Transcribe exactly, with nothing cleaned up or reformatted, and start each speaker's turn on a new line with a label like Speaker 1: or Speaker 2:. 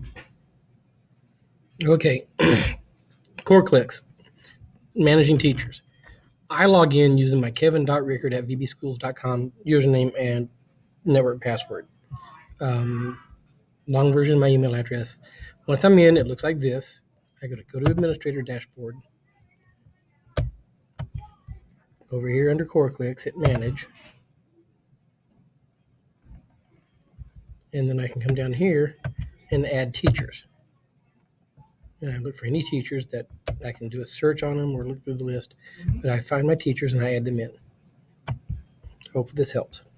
Speaker 1: Okay, Core Clicks, managing teachers. I log in using my kevin.rickard at v b schools dot com username and network password. Um, long version of my email address. Once I'm in, it looks like this. I go to go to administrator dashboard. Over here under Core Clicks, hit manage. And then I can come down here and add teachers. And I look for any teachers that I can do a search on them or look through the list. But I find my teachers and I add them in. Hope this helps.